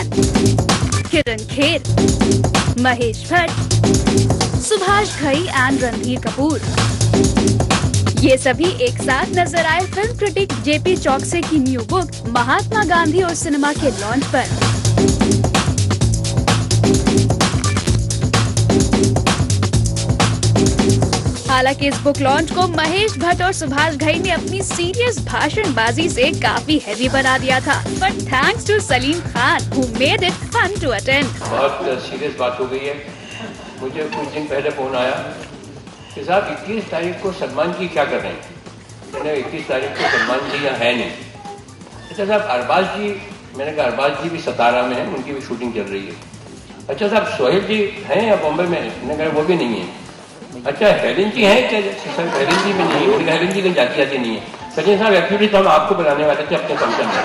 Khan, Kiran Kher, Mahesh Bhatt, Subhash Ghai and Randhir Kapoor, ये सभी एक साथ नजर आए फिल्म क्रिटिक जेपी चौकसे की न्यू बुक महात्मा गांधी और सिनेमा के लॉन्च पर। हालांकि इस बुक लॉन्च को महेश भट्ट और सुभाष घई ने अपनी सीरियस भाषणबाजी से काफी हैवी बना दिया था, but thanks to Salim Khan who made it fun to attend. बहुत सीरियस बात हो गई है। मुझे कुछ दिन पहले फोन आया कि साहब 21 तारीख को सलमान जी क्या कर रहे हैं। मैंने 21 तारीख को सलमान जी यहाँ है नहीं। अच्छा साहब अरबाज जी, मैंने कहा अरबाज जी भी सतारा में है, उनकी भी शूटिंग चल रही है। अच्छा साहब सोहेल जी हैं या बॉम्बे में? मैंने कहा वो भी नहीं है। अच्छा हेलेन जी हैं क्या? सर हेलेन जी में नहीं है, हेलेन जी कहीं जाती नहीं है। सचिन साहब एक्चुअली तो हम आपको बुलाने वाले थे अपने फंक्शन में।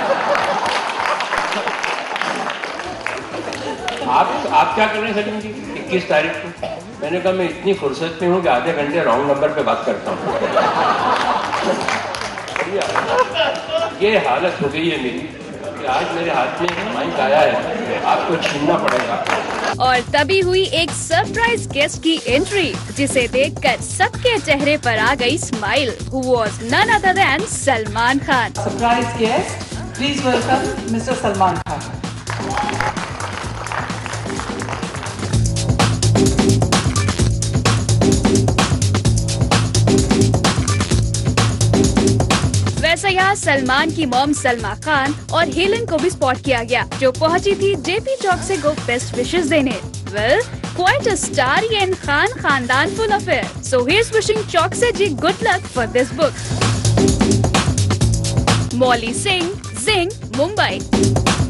आप क्या कर रहे हैं सचिन जी 21 तारीख को? मैंने कहा मैं इतनी फुर्सत में हूँ कि आधे घंटे रॉन्ग नंबर पे बात करता हूँ। ये हालत हो गई है मेरी कि आज मेरे हाथ में माइक आया है, आपको छीनना पड़ेगा। और तभी हुई एक सरप्राइज गेस्ट की एंट्री, जिसे देखकर सबके चेहरे पर आ गई smile, who was none other than Salman Khan. Surprise guest, please welcome mister Salman Khan. वैसे यहाँ सलमान की मॉम सलमा खान और हेलन को भी स्पॉट किया गया, जो पहुंची थी जेपी चौकसे को बेस्ट विशेस देने। Well, quite a starry and Khan खानदान full affair, so he is wishing Chouksey ji good luck for this book. Mauli Singh, Zing, Mumbai.